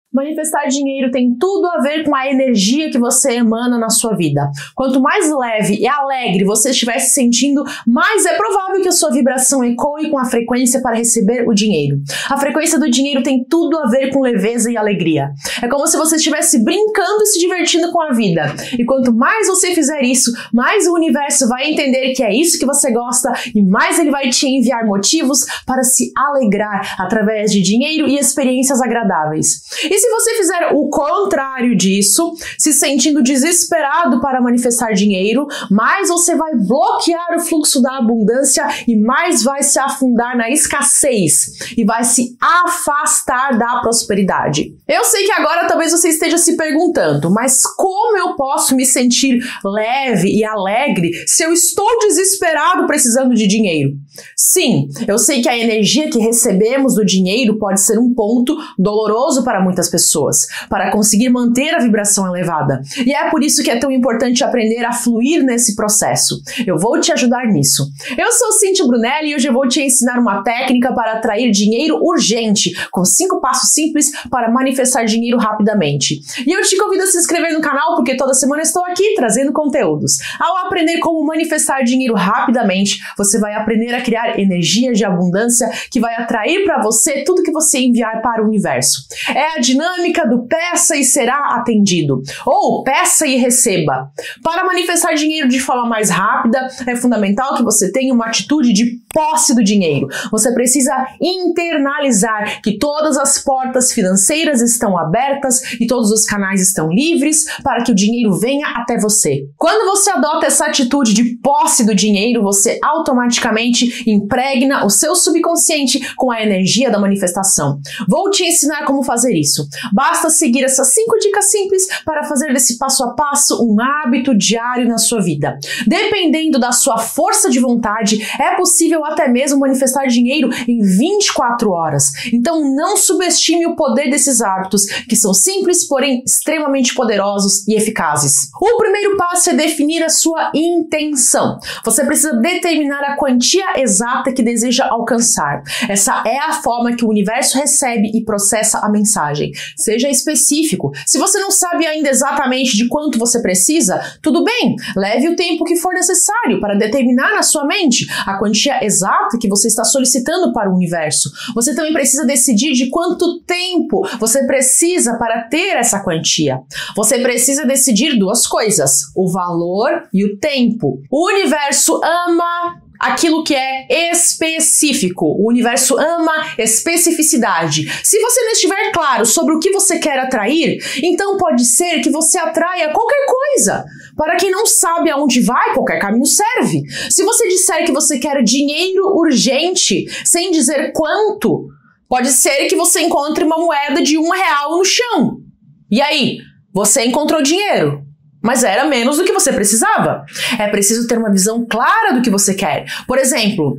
Manifestar dinheiro tem tudo a ver com a energia que você emana na sua vida. Quanto mais leve e alegre você estiver se sentindo, mais é provável que a sua vibração ecoe com a frequência para receber o dinheiro. A frequência do dinheiro tem tudo a ver com leveza e alegria. É como se você estivesse brincando e se divertindo com a vida. E quanto mais você fizer isso, mais o universo vai entender que é isso que você gosta e mais ele vai te enviar motivos para se alegrar através de dinheiro e experiências agradáveis. E se você fizer o contrário disso, se sentindo desesperado para manifestar dinheiro, mais você vai bloquear o fluxo da abundância e mais vai se afundar na escassez e vai se afastar da prosperidade. Eu sei que agora talvez você esteja se perguntando, mas como eu posso me sentir leve e alegre se eu estou desesperado precisando de dinheiro? Sim, eu sei que a energia que recebemos do dinheiro pode ser um ponto doloroso para muitas pessoas, para conseguir manter a vibração elevada. E é por isso que é tão importante aprender a fluir nesse processo. Eu vou te ajudar nisso. Eu sou Cíntia Brunelli e hoje eu vou te ensinar uma técnica para atrair dinheiro urgente, com 5 passos simples para manifestar dinheiro rapidamente. E eu te convido a se inscrever no canal porque toda semana estou aqui trazendo conteúdos. Ao aprender como manifestar dinheiro rapidamente, você vai aprender a criar energia de abundância que vai atrair para você tudo que você enviar para o universo. É a dinâmica do peça e será atendido, ou peça e receba. Para manifestar dinheiro de forma mais rápida, é fundamental que você tenha uma atitude de posse do dinheiro. Você precisa internalizar que todas as portas financeiras estão abertas e todos os canais estão livres para que o dinheiro venha até você. Quando você adota essa atitude de posse do dinheiro, você automaticamente impregna o seu subconsciente com a energia da manifestação. Vou te ensinar como fazer isso. Basta seguir essas 5 dicas simples para fazer desse passo a passo um hábito diário na sua vida. Dependendo da sua força de vontade, é possível até mesmo manifestar dinheiro em 24 horas. Então não subestime o poder desses hábitos, que são simples, porém extremamente poderosos e eficazes. O primeiro passo é definir a sua intenção. Você precisa determinar a quantia exata que deseja alcançar. Essa é a forma que o universo recebe e processa a mensagem. Seja específico. Se você não sabe ainda exatamente de quanto você precisa, tudo bem, leve o tempo que for necessário para determinar na sua mente a quantia exata que você está solicitando para o universo. Você também precisa decidir de quanto tempo você precisa para ter essa quantia. Você precisa decidir 2 coisas, o valor e o tempo. O universo ama aquilo que é específico. O universo ama especificidade. Se você não estiver claro sobre o que você quer atrair, então pode ser que você atraia qualquer coisa. Para quem não sabe aonde vai, qualquer caminho serve. Se você disser que você quer dinheiro urgente, sem dizer quanto, pode ser que você encontre uma moeda de R$1 no chão. E aí, você encontrou dinheiro, mas era menos do que você precisava. É preciso ter uma visão clara do que você quer. Por exemplo,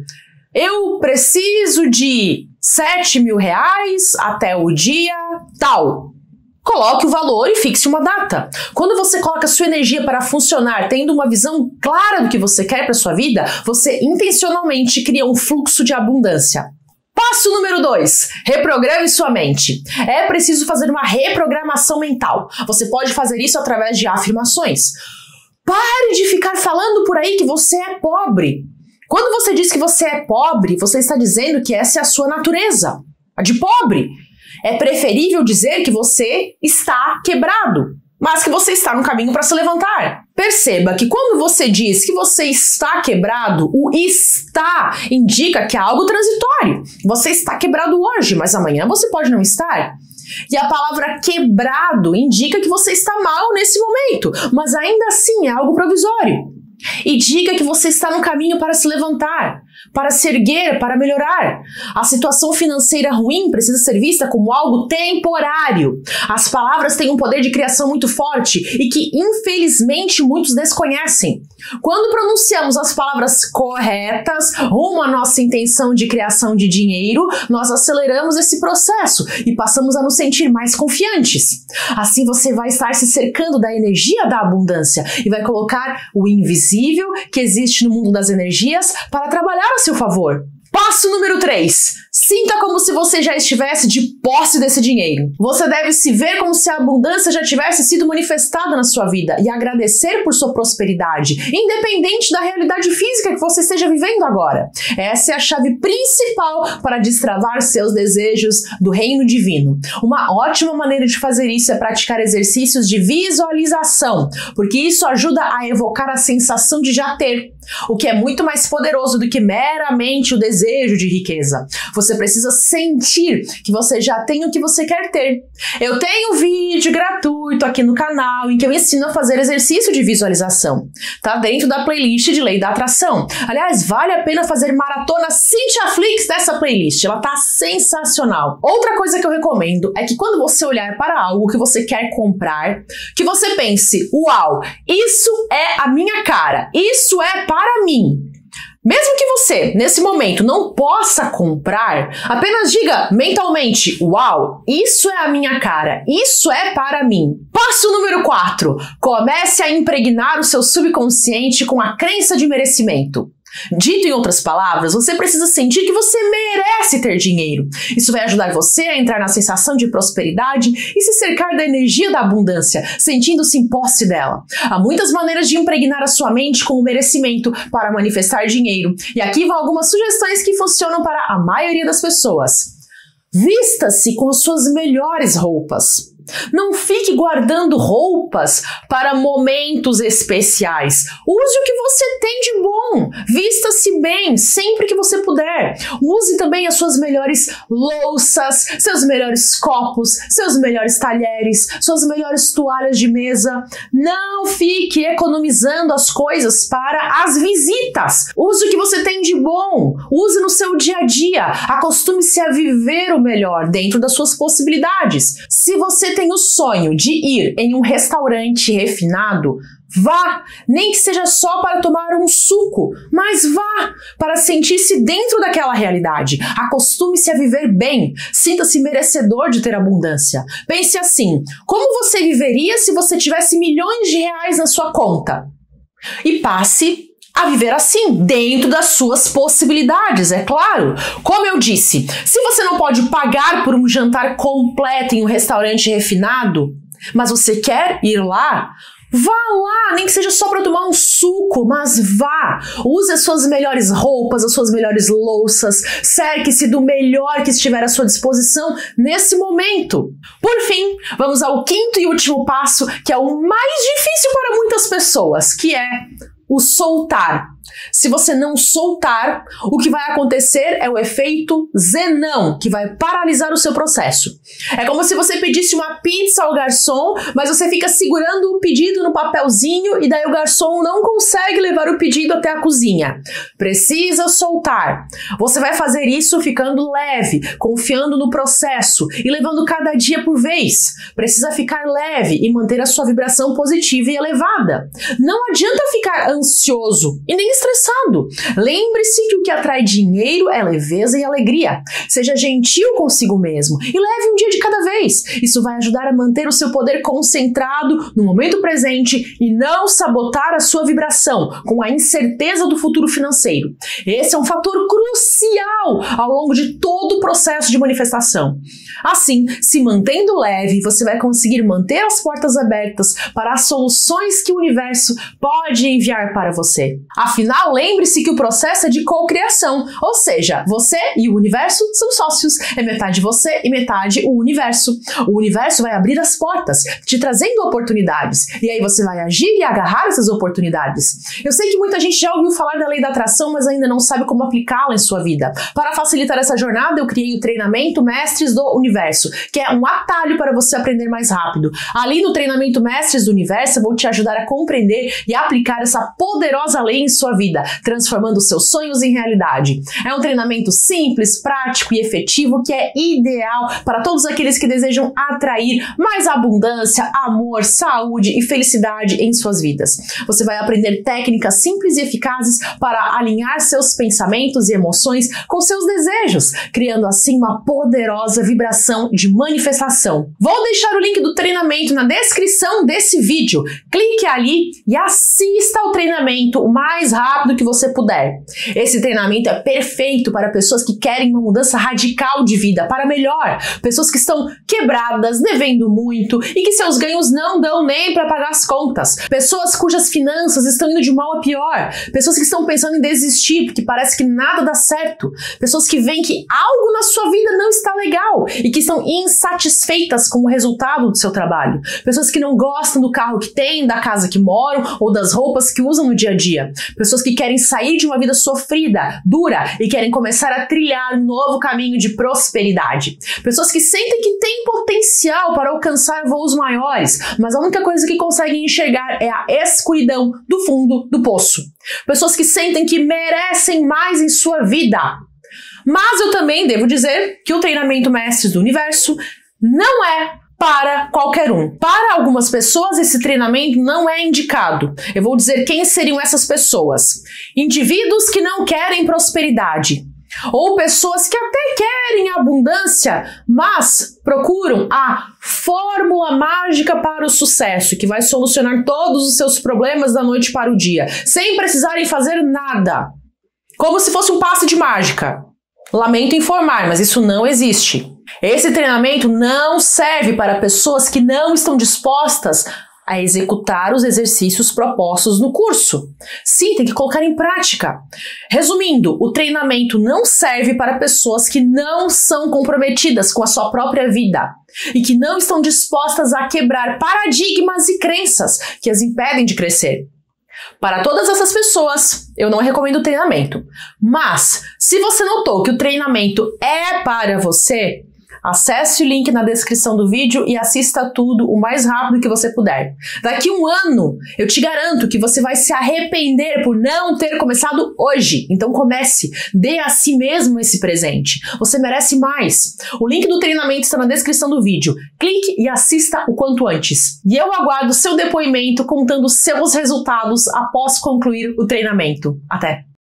eu preciso de R$7.000 até o dia tal. Coloque o valor e fixe uma data. Quando você coloca a sua energia para funcionar, tendo uma visão clara do que você quer para sua vida, você intencionalmente cria um fluxo de abundância. Passo número 2, reprograme sua mente. É preciso fazer uma reprogramação mental. Você pode fazer isso através de afirmações. Pare de ficar falando por aí que você é pobre. Quando você diz que você é pobre, você está dizendo que essa é a sua natureza, a de pobre. É preferível dizer que você está quebrado, mas que você está no caminho para se levantar. Perceba que quando você diz que você está quebrado, o está indica que é algo transitório. Você está quebrado hoje, mas amanhã você pode não estar. E a palavra quebrado indica que você está mal nesse momento, mas ainda assim é algo provisório. E diga que você está no caminho para se levantar, para se erguer, para melhorar. A situação financeira ruim precisa ser vista como algo temporário. As palavras têm um poder de criação muito forte e que, infelizmente, muitos desconhecem. Quando pronunciamos as palavras corretas rumo à nossa intenção de criação de dinheiro, nós aceleramos esse processo e passamos a nos sentir mais confiantes. Assim você vai estar se cercando da energia da abundância e vai colocar o invisível que existe no mundo das energias para trabalhar a seu favor. Passo número 3. Sinta como se você já estivesse de posse desse dinheiro. Você deve se ver como se a abundância já tivesse sido manifestada na sua vida e agradecer por sua prosperidade, independente da realidade física que você esteja vivendo agora. Essa é a chave principal para destravar seus desejos do reino divino. Uma ótima maneira de fazer isso é praticar exercícios de visualização, porque isso ajuda a evocar a sensação de já ter, o que é muito mais poderoso do que meramente o desejo de riqueza. Você precisa sentir que você já tem o que você quer ter. Eu tenho um vídeo gratuito aqui no canal em que eu ensino a fazer exercício de visualização. Tá dentro da playlist de Lei da Atração. Aliás, vale a pena fazer maratona Cintiaflix dessa playlist. Ela tá sensacional. Outra coisa que eu recomendo é que quando você olhar para algo que você quer comprar, que você pense, uau, isso é a minha cara, isso é para mim. Mesmo que você, nesse momento, não possa comprar, apenas diga mentalmente, uau, isso é a minha cara, isso é para mim. Passo número 4. Comece a impregnar o seu subconsciente com a crença de merecimento. Dito em outras palavras, você precisa sentir que você merece ter dinheiro. Isso vai ajudar você a entrar na sensação de prosperidade e se cercar da energia da abundância, sentindo-se em posse dela. Há muitas maneiras de impregnar a sua mente com o merecimento para manifestar dinheiro. E aqui vão algumas sugestões que funcionam para a maioria das pessoas. Vista-se com as suas melhores roupas. Não fique guardando roupas para momentos especiais. Use o que você tem de bom. Vista-se bem sempre que você puder. Use também as suas melhores louças, seus melhores copos, seus melhores talheres, suas melhores toalhas de mesa. Não fique economizando as coisas para as visitas. Use o que você tem de bom. Use no seu dia a dia. Acostume-se a viver o melhor dentro das suas possibilidades. Se você tem o sonho de ir em um restaurante refinado, vá, nem que seja só para tomar um suco, mas vá para sentir-se dentro daquela realidade. Acostume-se a viver bem, sinta-se merecedor de ter abundância. Pense assim, como você viveria se você tivesse milhões de reais na sua conta? E passe a viver assim, dentro das suas possibilidades, é claro. Como eu disse, se você não pode pagar por um jantar completo em um restaurante refinado, mas você quer ir lá, vá lá, nem que seja só para tomar um suco, mas vá. Use as suas melhores roupas, as suas melhores louças, cerque-se do melhor que estiver à sua disposição nesse momento. Por fim, vamos ao quinto e último passo, que é o mais difícil para muitas pessoas, que é o soltar. Se você não soltar, o que vai acontecer é o efeito Zenão, que vai paralisar o seu processo. É como se você pedisse uma pizza ao garçom, mas você fica segurando o pedido no papelzinho e daí o garçom não consegue levar o pedido até a cozinha. Precisa soltar. Você vai fazer isso ficando leve, confiando no processo e levando cada dia por vez. Precisa ficar leve e manter a sua vibração positiva e elevada. Não adianta ficar ansioso e nem estressado. Lembre-se que o que atrai dinheiro é leveza e alegria. Seja gentil consigo mesmo e leve um dia de cada vez. Isso vai ajudar a manter o seu poder concentrado no momento presente e não sabotar a sua vibração com a incerteza do futuro financeiro. Esse é um fator crucial ao longo de todo o processo de manifestação. Assim, se mantendo leve, você vai conseguir manter as portas abertas para as soluções que o universo pode enviar para você. Afinal, lembre-se que o processo é de cocriação, ou seja, você e o universo são sócios, é metade você e metade o universo. O universo vai abrir as portas, te trazendo oportunidades, e aí você vai agir e agarrar essas oportunidades. Eu sei que muita gente já ouviu falar da lei da atração, mas ainda não sabe como aplicá-la em sua vida. Para facilitar essa jornada, eu criei o treinamento Mestres do Universo, que é um atalho para você aprender mais rápido. Ali no treinamento Mestres do Universo, eu vou te ajudar a compreender e aplicar essa poderosa lei em sua vida, transformando seus sonhos em realidade. É um treinamento simples, prático e efetivo que é ideal para todos aqueles que desejam atrair mais abundância, amor, saúde e felicidade em suas vidas. Você vai aprender técnicas simples e eficazes para alinhar seus pensamentos e emoções com seus desejos, criando assim uma poderosa vibração de manifestação. Vou deixar o link do treinamento na descrição desse vídeo. Clique ali e assista ao treinamento o mais rápido que você puder. Esse treinamento é perfeito para pessoas que querem uma mudança radical de vida, para melhor. Pessoas que estão quebradas, devendo muito e que seus ganhos não dão nem para pagar as contas. Pessoas cujas finanças estão indo de mal a pior. Pessoas que estão pensando em desistir porque parece que nada dá certo. Pessoas que veem que algo na sua vida não está legal e que estão insatisfeitas com o resultado do seu trabalho. Pessoas que não gostam do carro que têm, da casa que moram ou das roupas que usam no dia a dia. Pessoas que querem sair de uma vida sofrida, dura e querem começar a trilhar um novo caminho de prosperidade. Pessoas que sentem que têm potencial para alcançar voos maiores, mas a única coisa que conseguem enxergar é a escuridão do fundo do poço. Pessoas que sentem que merecem mais em sua vida. Mas eu também devo dizer que o treinamento Mestres do Universo não é para qualquer um. Para algumas pessoas, esse treinamento não é indicado. Eu vou dizer quem seriam essas pessoas. Indivíduos que não querem prosperidade. Ou pessoas que até querem abundância, mas procuram a fórmula mágica para o sucesso, que vai solucionar todos os seus problemas da noite para o dia, sem precisarem fazer nada. Como se fosse um passe de mágica. Lamento informar, mas isso não existe. Esse treinamento não serve para pessoas que não estão dispostas a executar os exercícios propostos no curso. Sim, tem que colocar em prática. Resumindo, o treinamento não serve para pessoas que não são comprometidas com a sua própria vida e que não estão dispostas a quebrar paradigmas e crenças que as impedem de crescer. Para todas essas pessoas, eu não recomendo o treinamento. Mas, se você notou que o treinamento é para você, acesse o link na descrição do vídeo e assista tudo o mais rápido que você puder. Daqui um ano, eu te garanto que você vai se arrepender por não ter começado hoje. Então comece, dê a si mesmo esse presente. Você merece mais. O link do treinamento está na descrição do vídeo. Clique e assista o quanto antes. E eu aguardo seu depoimento contando seus resultados após concluir o treinamento. Até!